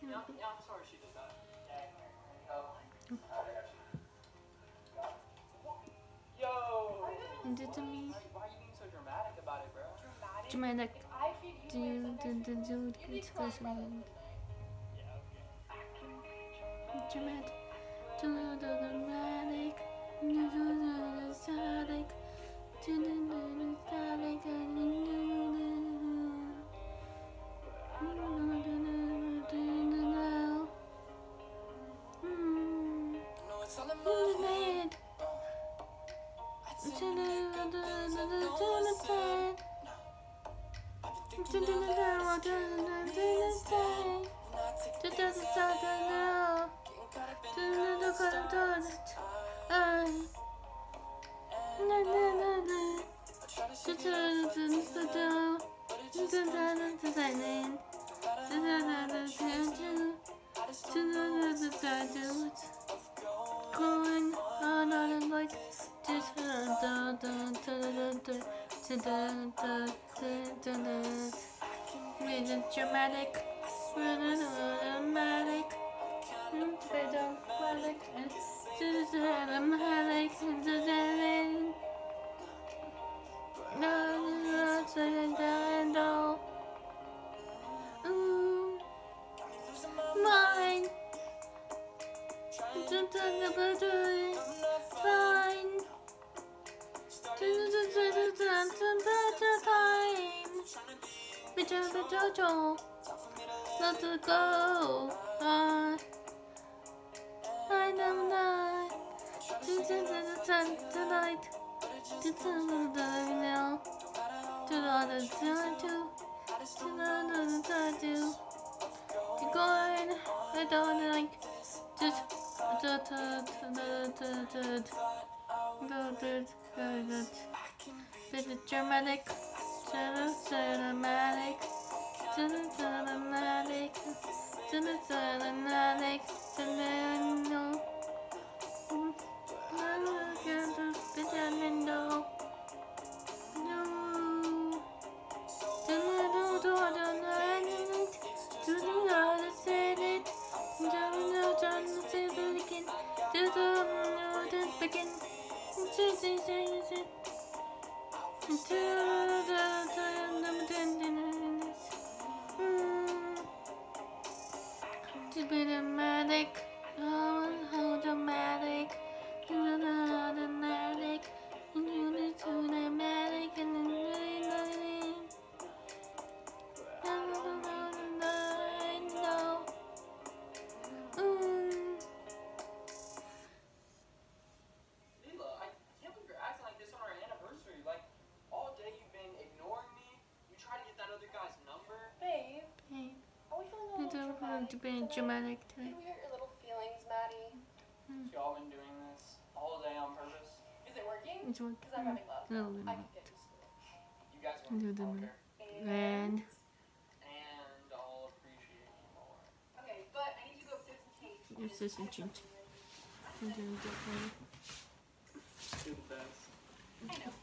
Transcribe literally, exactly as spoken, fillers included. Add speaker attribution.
Speaker 1: Yeah, yeah, I'm sorry she did that. Yo!
Speaker 2: And it to me.
Speaker 1: Why are you being so dramatic about it, bro?
Speaker 2: Dramatic.
Speaker 3: If I treat
Speaker 2: Do
Speaker 3: you
Speaker 2: you
Speaker 3: with
Speaker 2: do
Speaker 3: some
Speaker 2: do
Speaker 3: extra
Speaker 2: do
Speaker 3: you need
Speaker 2: it's
Speaker 3: to call
Speaker 2: question?
Speaker 3: my brother.
Speaker 2: Dramatic. Do do do dramatic. Do do do do static. Do do do do static. Do do do going on and like just with a dramatic, dramatic, dramatic, and dramatic, and no, ooh, mine. Fine. Time. Jojo. Let it go. Uh, I know not. Tonight. Now. To the other side too. To the other side too. You're going. I don't like. Just. Bit of dramatic, dramatic, dramatic, dramatic, dramatic, dramatic, oh, how dramatic, dramatic, you need to dramatic, and then no,
Speaker 1: Leela, I can't believe you're acting like this on our anniversary. Like, all day you've been ignoring me. You try to get that other guy's number.
Speaker 3: Babe,
Speaker 2: hey,
Speaker 3: are we feeling a little dramatic?
Speaker 2: to be dramatic today.
Speaker 3: Did we hurt your little feelings, Maddie?
Speaker 1: So y'all been doing this all day on purpose?
Speaker 3: Is it working?
Speaker 2: It's working.
Speaker 3: Because I'm having love.
Speaker 2: No,
Speaker 3: I can get used to it.
Speaker 1: You guys
Speaker 2: Do
Speaker 1: want
Speaker 2: the
Speaker 1: to
Speaker 2: one.
Speaker 3: And,
Speaker 2: And
Speaker 1: and I'll appreciate you more.
Speaker 3: okay, but I need to go upstairs and change.
Speaker 2: your sister changed.
Speaker 1: You're the best.
Speaker 3: I know.